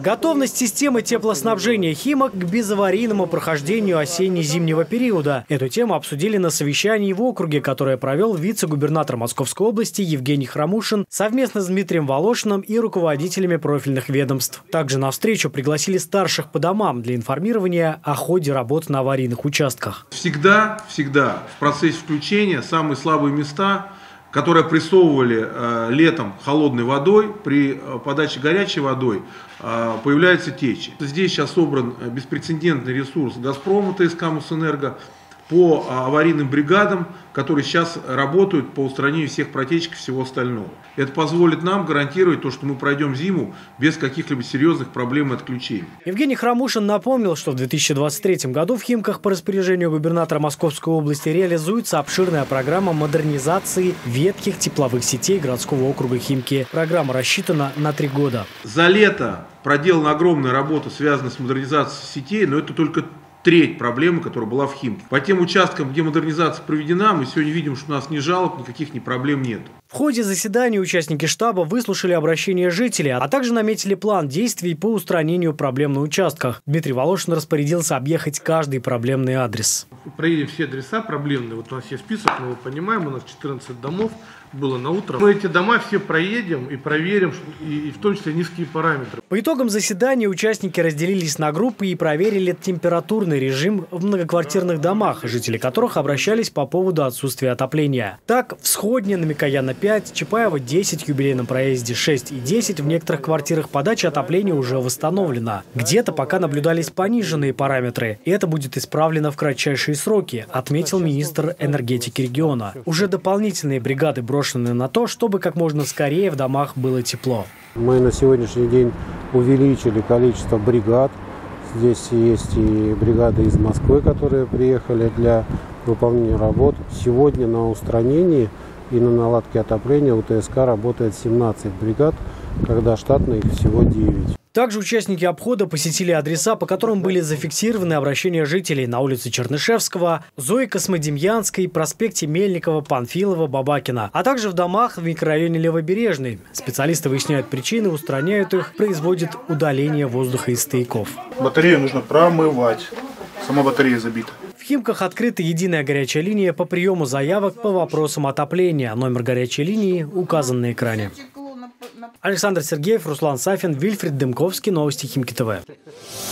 Готовность системы теплоснабжения Химок к безаварийному прохождению осенне-зимнего периода. Эту тему обсудили на совещании в округе, которое провел вице-губернатор Московской области Евгений Хромушин совместно с Дмитрием Волошиным и руководителями профильных ведомств. Также на встречу пригласили старших по домам для информирования о ходе работ на аварийных участках. Всегда в процессе включения самые слабые места, которые прессовывали летом холодной водой, при подаче горячей водой появляются течи. Здесь сейчас собран беспрецедентный ресурс «Газпрома» ТСК «Мосэнерго» по аварийным бригадам, которые сейчас работают по устранению всех протечек и всего остального. Это позволит нам гарантировать то, что мы пройдем зиму без каких-либо серьезных проблем и отключений. Евгений Хромушин напомнил, что в 2023 году в Химках по распоряжению губернатора Московской области реализуется обширная программа модернизации ветхих тепловых сетей городского округа Химки. Программа рассчитана на 3 года. За лето проделана огромная работа, связанная с модернизацией сетей, но это только треть проблемы, которая была в Химке. По тем участкам, где модернизация проведена, мы сегодня видим, что у нас ни жалоб, никаких проблем нет. В ходе заседания участники штаба выслушали обращения жителей, а также наметили план действий по устранению проблем на участках. Дмитрий Волошин распорядился объехать каждый проблемный адрес. Проедем все адреса проблемные. Вот у нас есть список, мы его понимаем, у нас 14 домов было на утро. Мы эти дома все проедем и проверим, и в том числе низкие параметры. По итогам заседания участники разделились на группы и проверили температурный режим в многоквартирных домах, жители которых обращались по поводу отсутствия отопления. Так, в Сходне, на Микояна 5, Чапаева 10, в юбилейном проезде 6 и 10 в некоторых квартирах подача отопления уже восстановлена. Где-то пока наблюдались пониженные параметры, и это будет исправлено в кратчайшие сроки, отметил министр энергетики региона. Уже дополнительные бригады брошены на то, чтобы как можно скорее в домах было тепло. Мы на сегодняшний день увеличили количество бригад. Здесь есть и бригады из Москвы, которые приехали для выполнения работ. Сегодня на устранении и на наладке отопления у ТСК работает 17 бригад, когда штатно их всего 9. Также участники обхода посетили адреса, по которым были зафиксированы обращения жителей на улице Чернышевского, Зои Космодемьянской, проспекте Мельникова, Панфилова, Бабакина, а также в домах в микрорайоне Левобережный. Специалисты выясняют причины, устраняют их, производят удаление воздуха из стояков. Батарею нужно промывать. Сама батарея забита. В Химках открыта единая горячая линия по приему заявок по вопросам отопления. Номер горячей линии указан на экране. Александр Сергеев, Руслан Сафин, Вильфред Дымковский. Новости Химки ТВ.